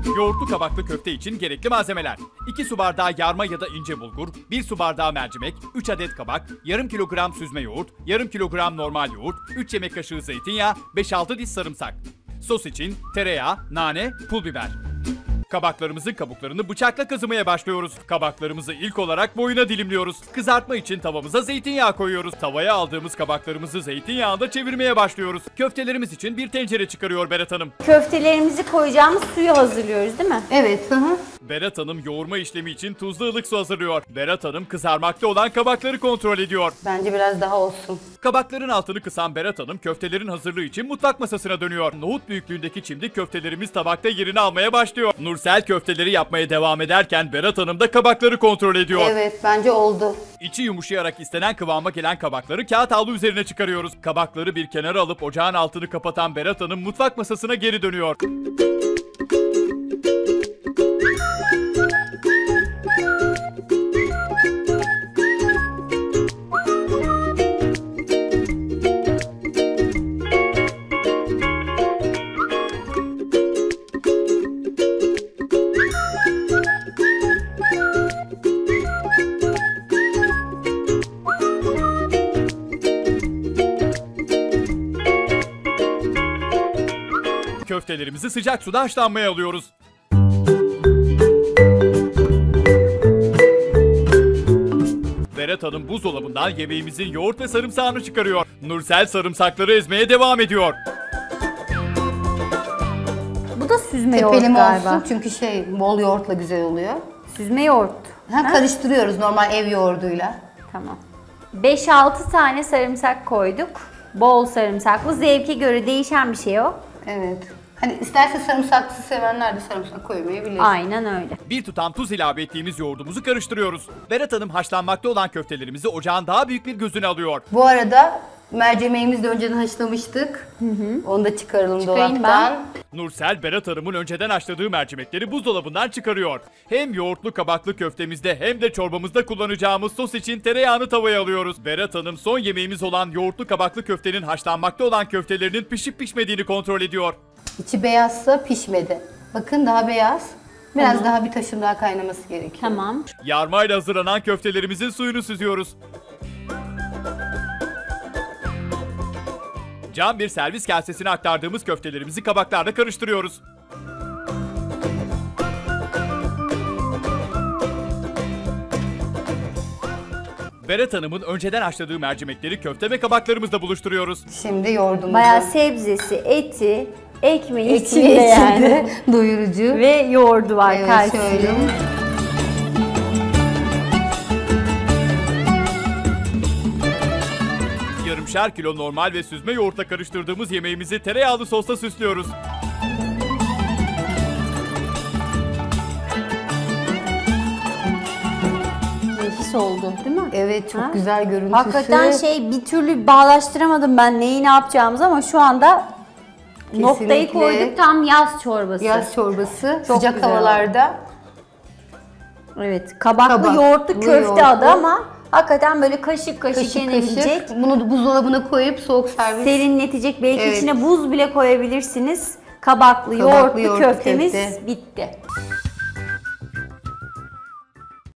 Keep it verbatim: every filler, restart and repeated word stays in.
Yoğurtlu kabaklı köfte için gerekli malzemeler: iki su bardağı yarma ya da ince bulgur, bir su bardağı mercimek, üç adet kabak, yarım kilogram süzme yoğurt, yarım kilogram normal yoğurt, üç yemek kaşığı zeytinyağı, beş altı diş sarımsak. Sos için tereyağı, nane, pul biber. Kabaklarımızın kabuklarını bıçakla kazımaya başlıyoruz. Kabaklarımızı ilk olarak boyuna dilimliyoruz. Kızartma için tavamıza zeytinyağı koyuyoruz. Tavaya aldığımız kabaklarımızı zeytinyağında çevirmeye başlıyoruz. Köftelerimiz için bir tencere çıkarıyor Berat Hanım. Köftelerimizi koyacağımız suyu hazırlıyoruz değil mi? Evet. Hı hı. Berat Hanım yoğurma işlemi için tuzlu ılık su hazırlıyor. Berat Hanım kızarmakta olan kabakları kontrol ediyor. Bence biraz daha olsun. Kabakların altını kısan Berat Hanım köftelerin hazırlığı için mutfak masasına dönüyor. Nohut büyüklüğündeki çimdik köftelerimiz tabakta yerini almaya başlıyor. Nursel köfteleri yapmaya devam ederken Berat Hanım da kabakları kontrol ediyor. Evet, bence oldu. İçi yumuşayarak istenen kıvama gelen kabakları kağıt havlu üzerine çıkarıyoruz. Kabakları bir kenara alıp ocağın altını kapatan Berat Hanım mutfak masasına geri dönüyor. Köftelerimizi sıcak suda haşlanmaya alıyoruz. Berat Hanım buzdolabından yemeğimizin yoğurt ve sarımsağını çıkarıyor. Nursel sarımsakları ezmeye devam ediyor. Bu da süzme yoğurt Tepelimi galiba. olsun çünkü şey bol yoğurtla güzel oluyor. Süzme yoğurt. Ha, karıştırıyoruz normal ev yoğurduyla. Tamam. beş altı tane sarımsak koyduk. Bol sarımsaklı. Zevke göre değişen bir şey o. Evet. Hani isterse sarımsaksız sevenler de sarımsak koymayabilir. Aynen öyle. Bir tutam tuz ilave ettiğimiz yoğurdumuzu karıştırıyoruz. Berat Hanım haşlanmakta olan köftelerimizi ocağın daha büyük bir gözüne alıyor. Bu arada mercimeğimizi de önceden haşlamıştık. Hı hı. Onu da çıkaralım Çıkarayım dolaptan. Nursel, Berat Hanım'ın önceden haşladığı mercimekleri buzdolabından çıkarıyor. Hem yoğurtlu kabaklı köftemizde hem de çorbamızda kullanacağımız sos için tereyağını tavaya alıyoruz. Berat Hanım son yemeğimiz olan yoğurtlu kabaklı köftenin haşlanmakta olan köftelerinin pişip pişmediğini kontrol ediyor. İçi beyazsa pişmedi. Bakın daha beyaz. Biraz tamam. Daha bir taşım daha kaynaması gerekiyor. Tamam. Yarmayla hazırlanan köftelerimizin suyunu süzüyoruz. Cam bir servis kasesine aktardığımız köftelerimizi kabaklarla karıştırıyoruz. Berat Hanım'ın önceden haşladığı mercimekleri köfte ve kabaklarımızla buluşturuyoruz. Şimdi yoğurdumuzu. Bayağı sebzesi, eti, ekmeği Ekmeği içinde yani. Doyurucu. Ve yoğurdu var evet, karşısında. Şöyle. Yarımşar kilo normal ve süzme yoğurtla karıştırdığımız yemeğimizi tereyağlı sosla süslüyoruz. Nefis oldu değil mi? Evet, çok Ha? güzel görüntüsü. Hakikaten şey bir türlü bağlaştıramadım ben neyi ne yapacağımızı ama şu anda Kesinlikle. noktayı koyduk, tam yaz çorbası. Yaz çorbası. Çok sıcak güzel havalarda. Evet, kabaklı Kabak, yoğurtlu bu köfte yoğurtlu. adı ama hakikaten böyle kaşık kaşık, Kaşık yenebilecek. kaşık. Bunu da buzdolabına koyup soğuk servis. Serinletecek, belki Evet. içine buz bile koyabilirsiniz. Kabaklı, Kabaklı yoğurtlu, yoğurtlu köftemiz köfte. bitti.